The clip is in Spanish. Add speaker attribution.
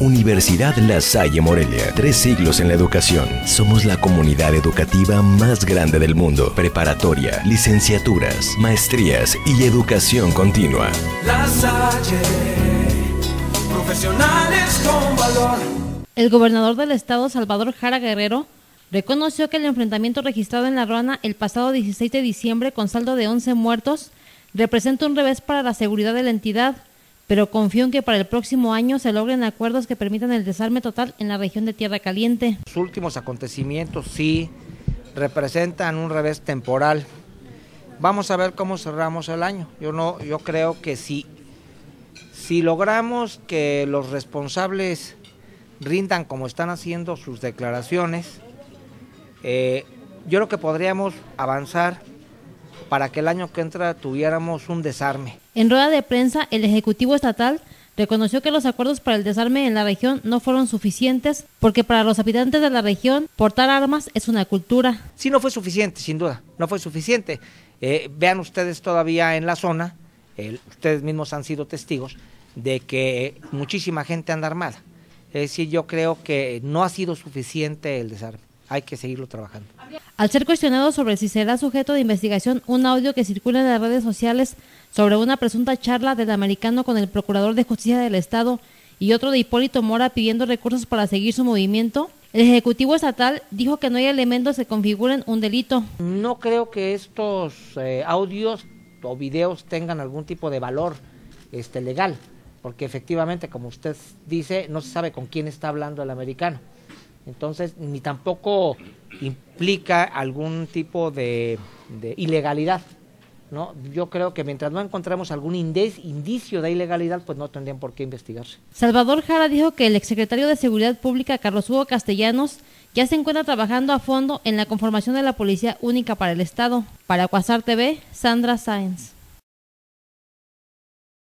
Speaker 1: Universidad La Salle Morelia, 3 siglos en la educación. Somos la comunidad educativa más grande del mundo. Preparatoria, licenciaturas, maestrías y educación continua.
Speaker 2: La Salle, profesionales con valor.
Speaker 3: El gobernador del estado, Salvador Jara Guerrero, reconoció que el enfrentamiento registrado en La Ruana el pasado 16 de diciembre con saldo de 11 muertos representa un revés para la seguridad de la entidad, pero confió en que para el próximo año se logren acuerdos que permitan el desarme total en la región de Tierra Caliente.
Speaker 4: Los últimos acontecimientos sí representan un revés temporal. Vamos a ver cómo cerramos el año. Yo creo que si logramos que los responsables rindan como están haciendo sus declaraciones, yo creo que podríamos avanzar para que el año que entra tuviéramos un desarme.
Speaker 3: En rueda de prensa, el Ejecutivo Estatal reconoció que los acuerdos para el desarme en la región no fueron suficientes porque para los habitantes de la región portar armas es una cultura.
Speaker 4: Sí, no fue suficiente, sin duda, no fue suficiente. Vean ustedes todavía en la zona, ustedes mismos han sido testigos de que muchísima gente anda armada. Es decir, yo creo que no ha sido suficiente el desarme, hay que seguirlo trabajando.
Speaker 3: Al ser cuestionado sobre si será sujeto de investigación un audio que circula en las redes sociales sobre una presunta charla del americano con el Procurador de Justicia del Estado y otro de Hipólito Mora pidiendo recursos para seguir su movimiento, el Ejecutivo Estatal dijo que no hay elementos que configuren un delito.
Speaker 4: No creo que estos audios o videos tengan algún tipo de valor legal, porque efectivamente, como usted dice, no se sabe con quién está hablando el americano. Entonces, ni tampoco implica algún tipo de ilegalidad, ¿no? Yo creo que mientras no encontremos algún indicio de ilegalidad, pues no tendrían por qué investigarse.
Speaker 3: Salvador Jara dijo que el exsecretario de Seguridad Pública, Carlos Hugo Castellanos, ya se encuentra trabajando a fondo en la conformación de la Policía Única para el Estado. Para Cuasar TV, Sandra Sáenz.